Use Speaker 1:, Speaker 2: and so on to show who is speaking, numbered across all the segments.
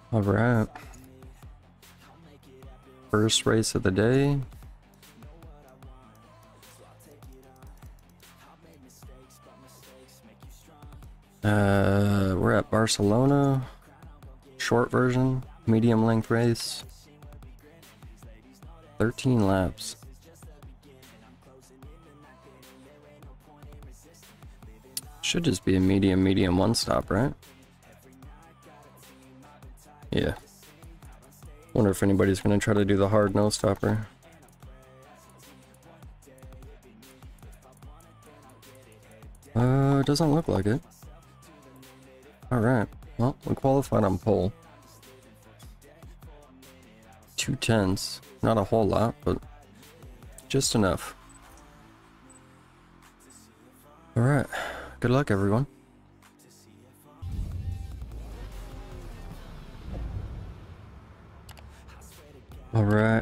Speaker 1: All right. First race of the day. We're at Barcelona. Short version, medium length race. 13 laps. Should just be a medium one stop, right? Yeah. Wonder if anybody's gonna try to do the hard no stopper. Doesn't look like it. Alright, well, we qualified on pole. 2 tenths, not a whole lot, but just enough. Alright, good luck everyone. Alright.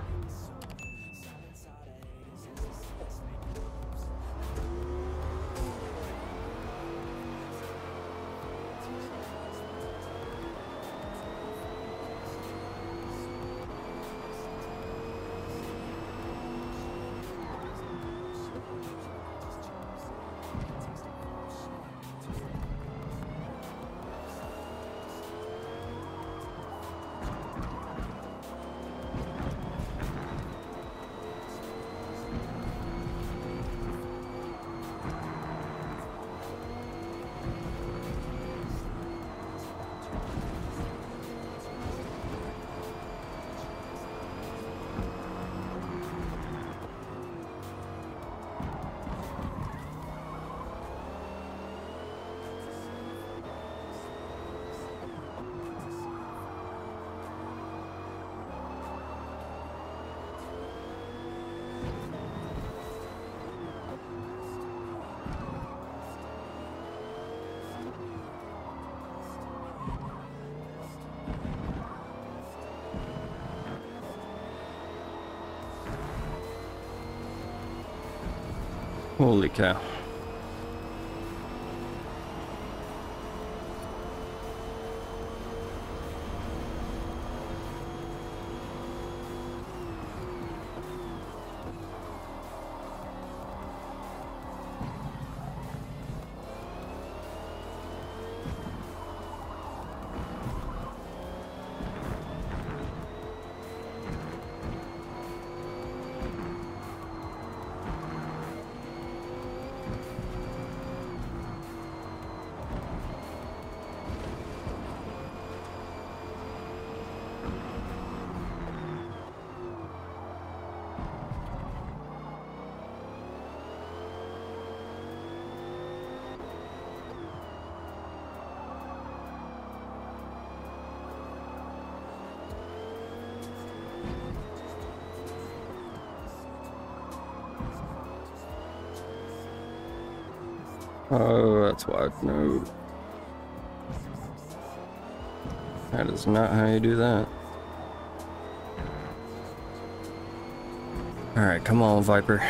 Speaker 1: Holy cow. Oh, that's wide. No. That is not how you do that. Alright, come on, Viper.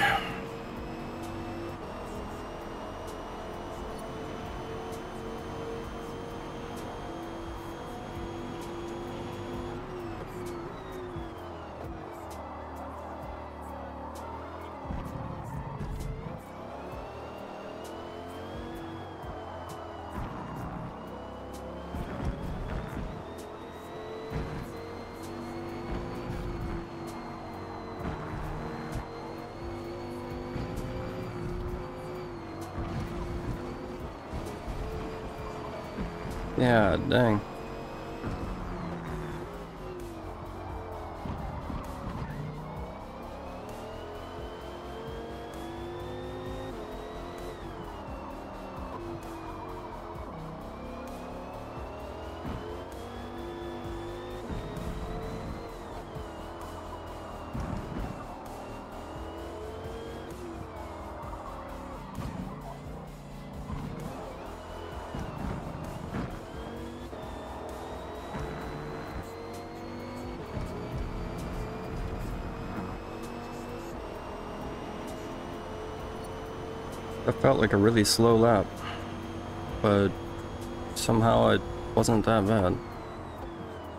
Speaker 1: Yeah, dang. That felt like a really slow lap, but somehow it wasn't that bad.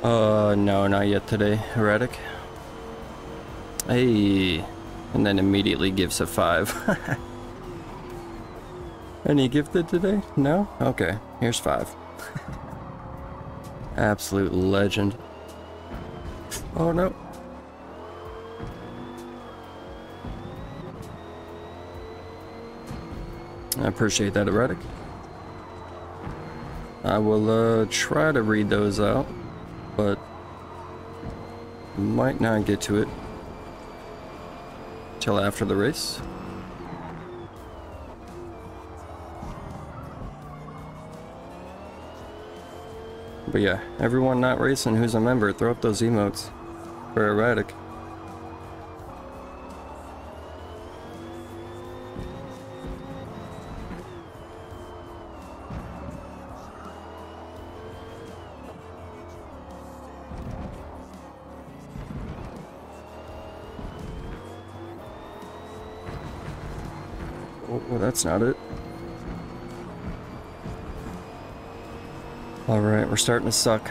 Speaker 1: No, not yet today. Erratic. Hey, and then immediately gives a 5. Any gifted today? No? Okay, here's 5. Absolute legend. Oh no. I appreciate that, Erratic. I will try to read those out, but might not get to it till after the race. But yeah, everyone not racing who's a member, throw up those emotes for Erratic. Oh, well, that's not it. Alright, we're starting to suck.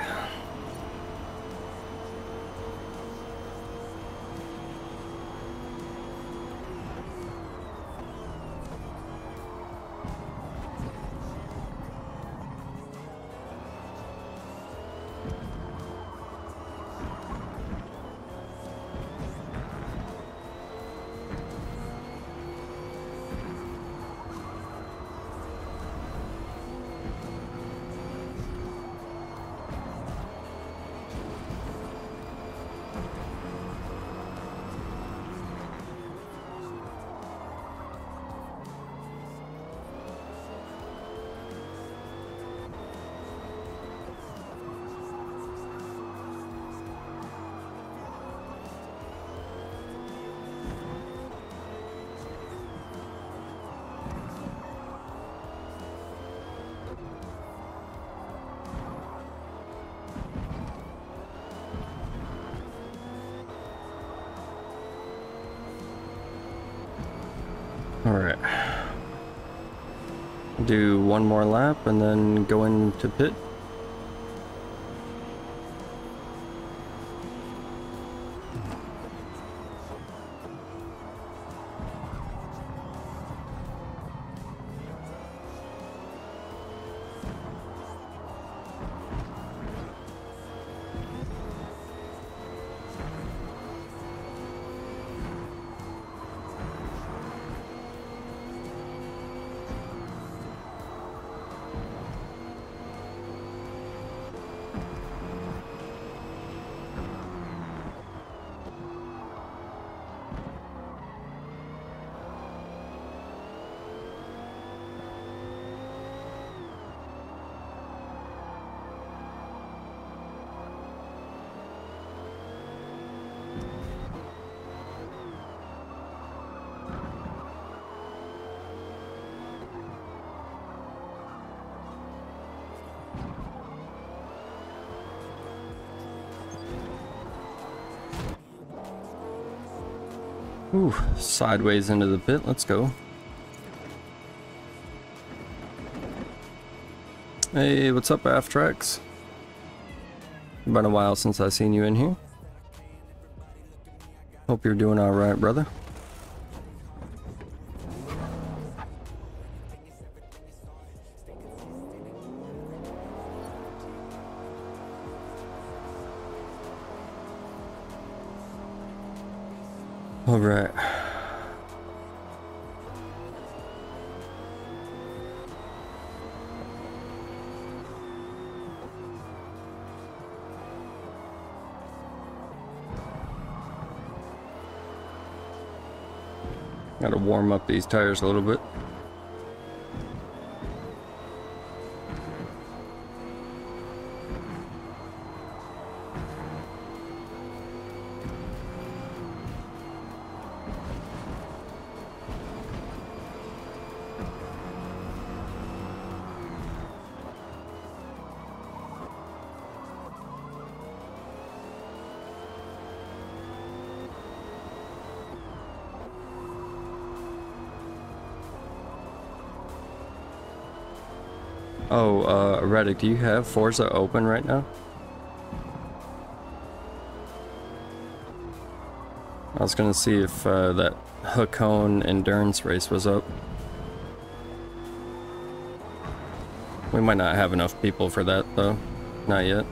Speaker 1: Alright. Do one more lap and then go into pit. Ooh, sideways into the pit. Let's go. Hey, what's up, Aftrax? Been a while since I seen you in here. Hope you're doing alright, brother. Alright. Gotta warm up these tires a little bit. Oh, Reddick, do you have Forza open right now? I was gonna see if that Hakone endurance race was up. We might not have enough people for that though. Not yet.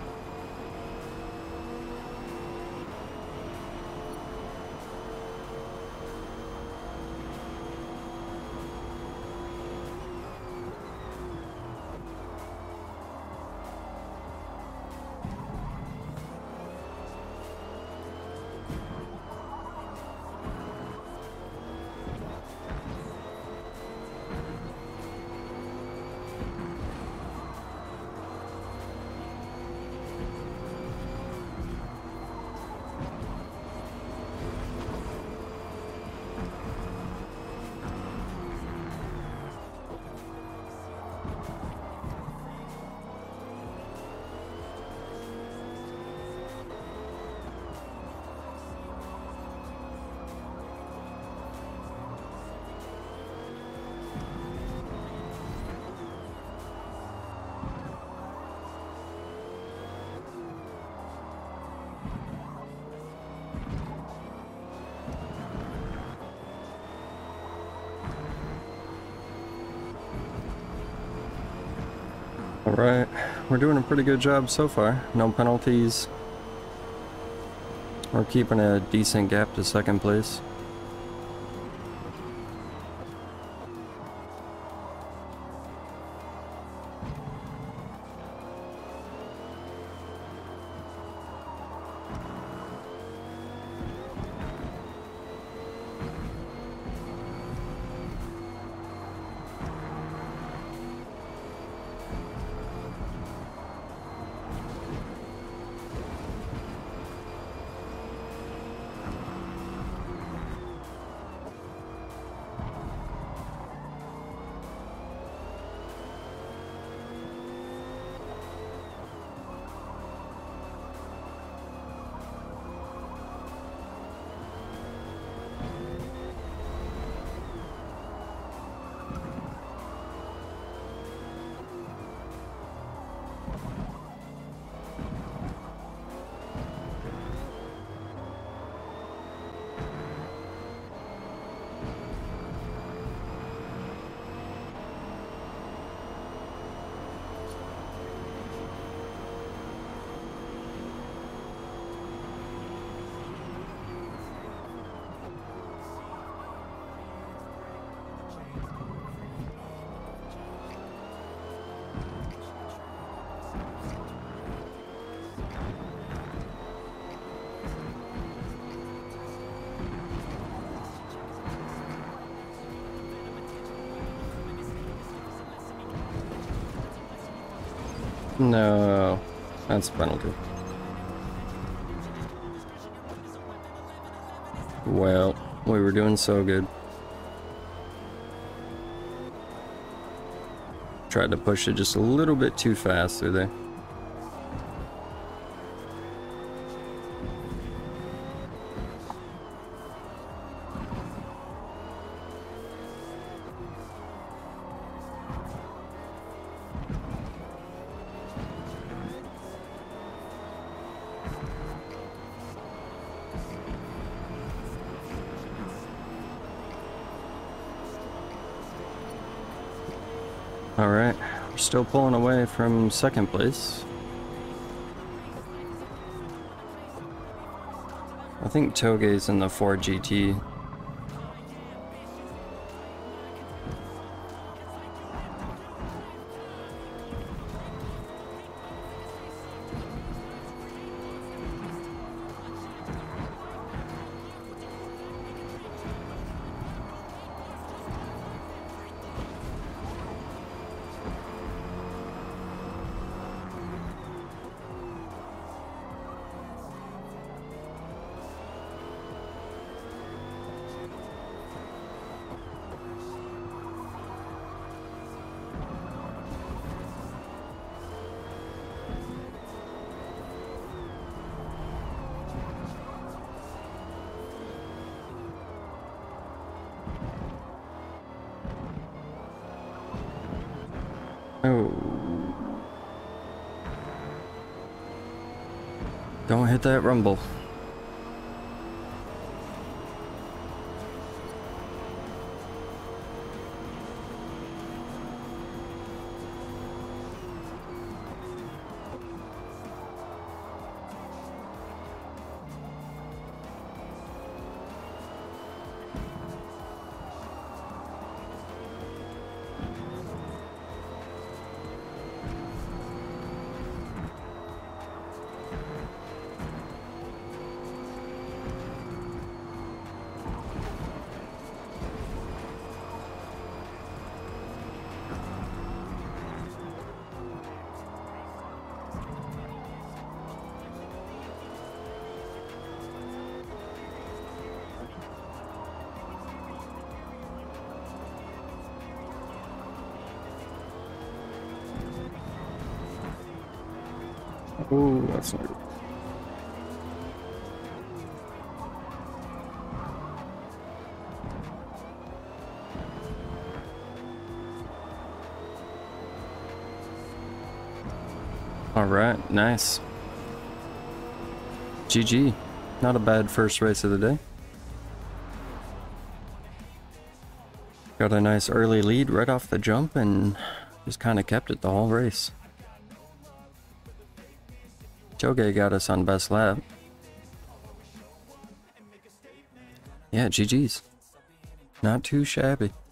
Speaker 1: Alright, we're doing a pretty good job so far. No penalties. We're keeping a decent gap to second place. No, that's a penalty. Well, we were doing so good. Tried to push it just a little bit too fast through there. Alright, we're still pulling away from second place. I think Toge's in the 4GT. Oh. Don't hit that rumble. Oh, that's not good. Alright, nice. GG. Not a bad first race of the day. Got a nice early lead right off the jump and just kind of kept it the whole race. Choge got us on best lap. Yeah, GG's. Not too shabby.